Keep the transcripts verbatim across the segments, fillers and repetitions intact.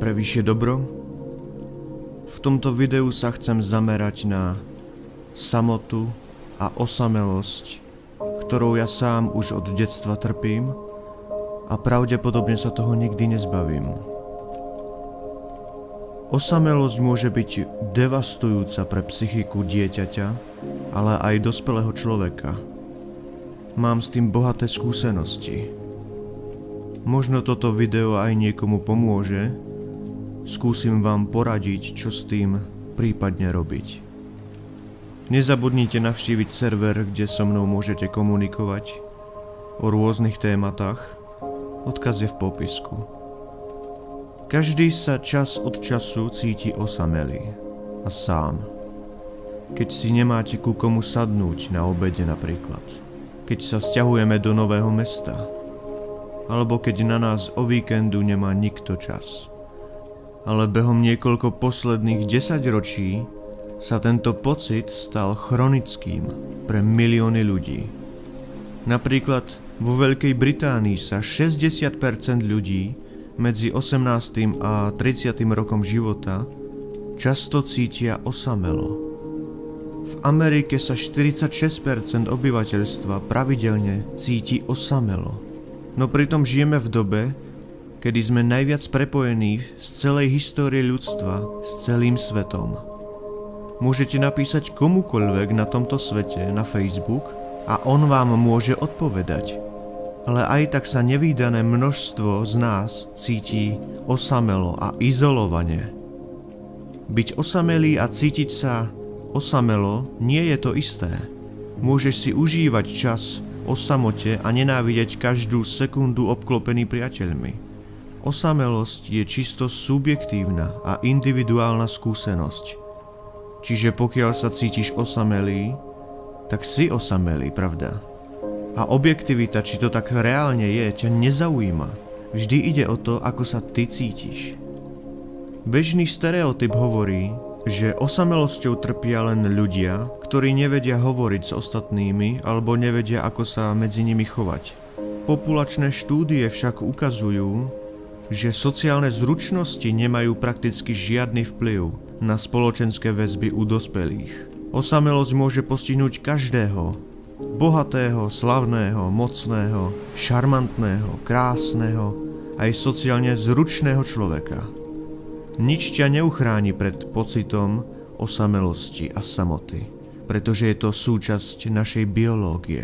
pre vyššie dobro. V tomto videu sa chcem zamerať na samotu a osamelosť, ktorou ja sám už od detstva trpím a pravdepodobne sa toho nikdy nezbavím. Osamelosť môže byť devastujúca pre psychiku dieťaťa, ale aj dospelého človeka. Mám s tým bohaté skúsenosti. Možno toto video aj niekomu pomôže. Skúsim vám poradiť, čo s tým prípadne robiť. Nezabudnite navštíviť server, kde so mnou môžete komunikovať o rôznych tématach. Odkaz je v popisku. Každý sa čas od času cíti osamelý a sám. Keď si nemáte ku komu sadnúť na obede napríklad. Keď sa sťahujeme do nového mesta. Alebo keď na nás o víkendu nemá nikto čas. Ale behom niekoľko posledných desaťročí sa tento pocit stal chronickým pre milióny ľudí. Napríklad vo Veľkej Británii sa šesťdesiat percent ľudí medzi osemnastým a tridsiatym rokom života často cítia osamelo. V Amerike sa štyridsaťšesť percent obyvateľstva pravidelne cíti osamelo. No pritom žijeme v dobe, kedy sme najviac prepojení z celej histórie ľudstva s celým svetom. Môžete napísať komukoľvek na tomto svete na Facebook a on vám môže odpovedať. Ale aj tak sa nevídané množstvo z nás cíti osamelo a izolovane. Byť osamelý a cítiť sa osamelo nie je to isté. Môžeš si užívať čas o samote a nenávidieť každú sekundu obklopený priateľmi. Osamelosť je čisto subjektívna a individuálna skúsenosť. Čiže pokiaľ sa cítiš osamelý, tak si osamelý, pravda? A objektivita, či to tak reálne je, ťa nezaujíma. Vždy ide o to, ako sa ty cítiš. Bežný stereotyp hovorí, že osamelosťou trpia len ľudia, ktorí nevedia hovoriť s ostatnými alebo nevedia, ako sa medzi nimi chovať. Populačné štúdie však ukazujú, že sociálne zručnosti nemajú prakticky žiadny vplyv na spoločenské väzby u dospelých. Osamelosť môže postihnúť každého. Bohatého, slavného, mocného, šarmantného, krásneho, aj sociálne zručného človeka. Nič ťa neuchráni pred pocitom osamelosti a samoty, pretože je to súčasť našej biológie.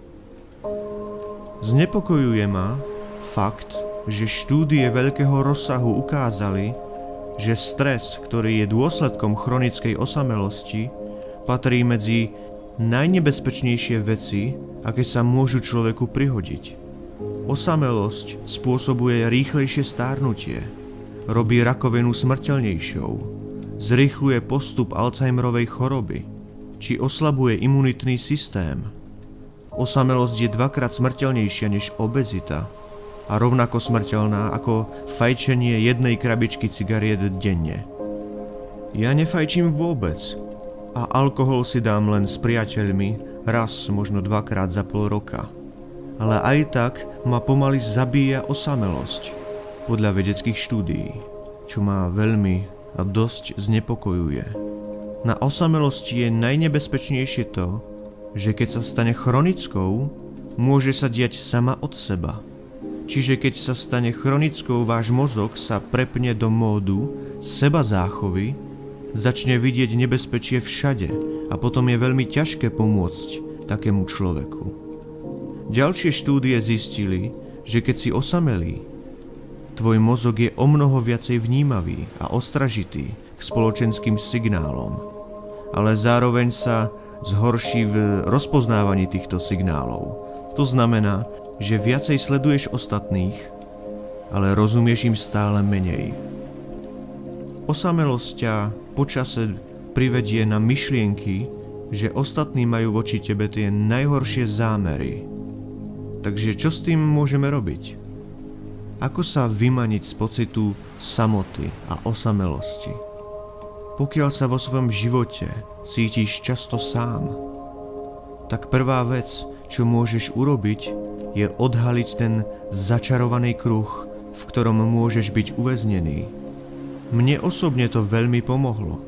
Znepokojuje ma fakt, že štúdie veľkého rozsahu ukázali, že stres, ktorý je dôsledkom chronickej osamelosti, patrí medzi najnebezpečnejšie veci, aké sa môžu človeku prihodiť. Osamelosť spôsobuje rýchlejšie stárnutie, robí rakovinu smrteľnejšou, zrýchľuje postup Alzheimerovej choroby, či oslabuje imunitný systém. Osamelosť je dvakrát smrteľnejšia než obezita a rovnako smrteľná ako fajčenie jednej krabičky cigariet denne. Ja nefajčím vôbec a alkohol si dám len s priateľmi raz, možno dvakrát za pol roka. Ale aj tak ma pomaly zabíja osamelosť, podľa vedeckých štúdií, čo ma veľmi a dosť znepokojuje. Na osamelosti je najnebezpečnejšie to, že keď sa stane chronickou, môže sa diať sama od seba. Čiže keď sa stane chronickou, váš mozog sa prepne do módu seba záchovy, začne vidieť nebezpečie všade a potom je veľmi ťažké pomôcť takému človeku. Ďalšie štúdie zistili, že keď si osamelý, tvoj mozog je omnoho viacej vnímavý a ostražitý k spoločenským signálom, ale zároveň sa zhorší v rozpoznávaní týchto signálov. To znamená, že viacej sleduješ ostatných, ale rozumieš im stále menej. Osamelosť ťa počase privedie na myšlienky, že ostatní majú voči tebe tie najhoršie zámery. Takže čo s tým môžeme robiť? Ako sa vymaniť z pocitu samoty a osamelosti? Pokiaľ sa vo svojom živote cítiš často sám, tak prvá vec, čo môžeš urobiť, je odhaliť ten začarovaný kruh, v ktorom môžeš byť uväznený. Mne osobne to veľmi pomohlo.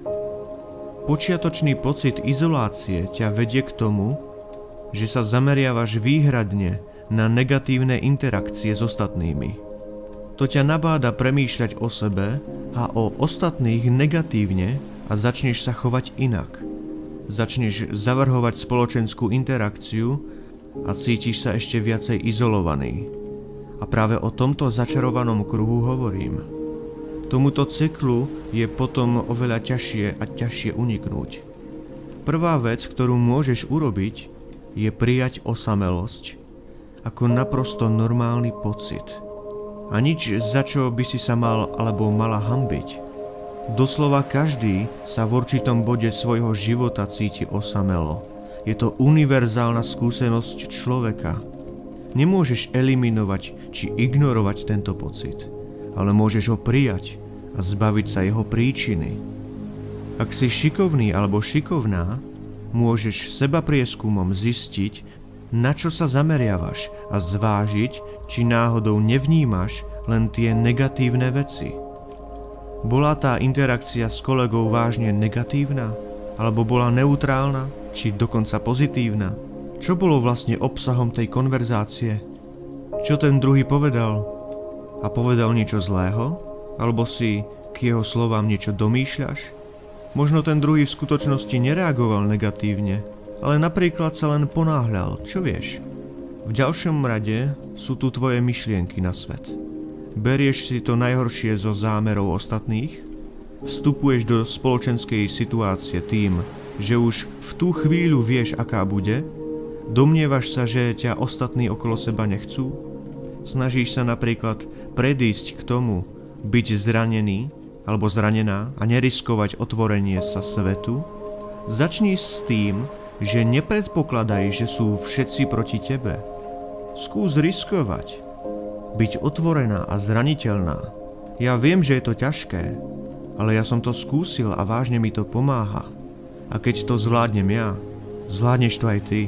Počiatočný pocit izolácie ťa vedie k tomu, že sa zameriavaš výhradne na negatívne interakcie s ostatnými. To ťa nabáda premýšľať o sebe a o ostatných negatívne a začneš sa chovať inak. Začneš zavrhovať spoločenskú interakciu a cítiš sa ešte viacej izolovaný. A práve o tomto začarovanom kruhu hovorím. Tomuto cyklu je potom oveľa ťažšie a ťažšie uniknúť. Prvá vec, ktorú môžeš urobiť, je prijať osamelosť ako naprosto normálny pocit. A nič, za čo by si sa mal alebo mala hanbiť. Doslova každý sa v určitom bode svojho života cíti osamelo. Je to univerzálna skúsenosť človeka. Nemôžeš eliminovať či ignorovať tento pocit, ale môžeš ho prijať a zbaviť sa jeho príčiny. Ak si šikovný alebo šikovná, môžeš sebaprieskumom zistiť, na čo sa zameriavaš a zvážiť, či náhodou nevnímaš len tie negatívne veci. Bola tá interakcia s kolegou vážne negatívna? Alebo bola neutrálna? Či dokonca pozitívna? Čo bolo vlastne obsahom tej konverzácie? Čo ten druhý povedal? A povedal niečo zlého? Alebo si k jeho slovám niečo domýšľaš? Možno ten druhý v skutočnosti nereagoval negatívne, ale napríklad sa len ponáhľal, čo vieš? V ďalšom rade sú tu tvoje myšlienky na svet. Berieš si to najhoršie zo zámerov ostatných? Vstupuješ do spoločenskej situácie tým, že už v tú chvíľu vieš, aká bude? Domnievaš sa, že ťa ostatní okolo seba nechcú? Snažíš sa napríklad predísť k tomu, byť zranený alebo zranená a neriskovať otvorenie sa svetu? Začni s tým, že nepredpokladaj, že sú všetci proti tebe. Skús riskovať. Byť otvorená a zraniteľná. Ja viem, že je to ťažké, ale ja som to skúsil a vážne mi to pomáha. A keď to zvládnem ja, zvládneš to aj ty.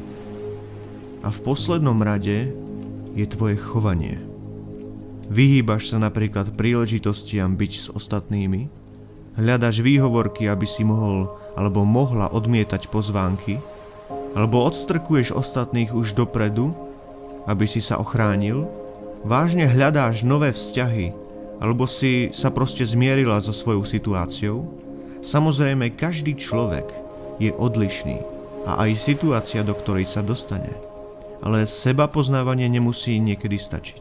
A v poslednom rade je tvoje chovanie. Vyhýbaš sa napríklad príležitostiam byť s ostatnými? Hľadaš výhovorky, aby si mohol alebo mohla odmietať pozvánky? Alebo odstrkuješ ostatných už dopredu, aby si sa ochránil? Vážne hľadáš nové vzťahy, alebo si sa proste zmierila so svojou situáciou? Samozrejme, každý človek je odlišný a aj situácia, do ktorej sa dostane. Ale seba poznávanie nemusí niekedy stačiť.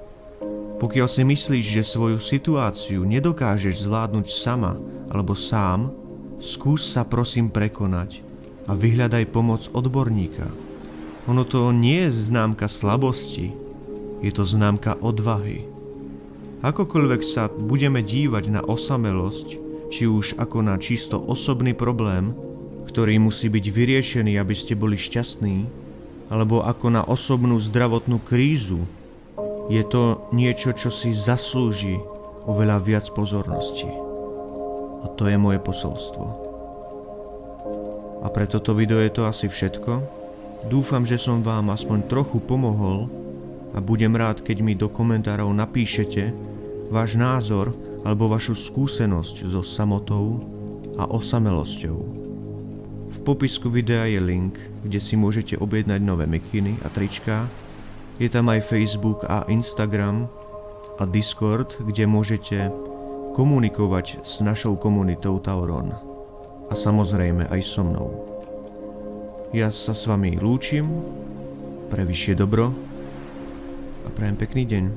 Pokiaľ si myslíš, že svoju situáciu nedokážeš zvládnuť sama alebo sám, skús sa prosím prekonať a vyhľadaj pomoc odborníka. Ono to nie je známka slabosti, je to známka odvahy. Akokoľvek sa budeme dívať na osamelosť, či už ako na čisto osobný problém, ktorý musí byť vyriešený, aby ste boli šťastní, alebo ako na osobnú zdravotnú krízu, je to niečo, čo si zaslúži oveľa viac pozornosti. A to je moje posolstvo. A pre toto video je to asi všetko. Dúfam, že som vám aspoň trochu pomohol a budem rád, keď mi do komentárov napíšete váš názor alebo vašu skúsenosť so samotou a osamelosťou. V popisku videa je link, kde si môžete objednať nové mikiny a tričká. Je tam aj Facebook a Instagram a Discord, kde môžete komunikovať s našou komunitou Tauron. A samozrejme aj so mnou. Ja sa s vami lúčim, pre vyššie dobro a prajem pekný deň.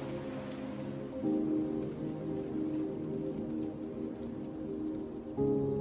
Hm.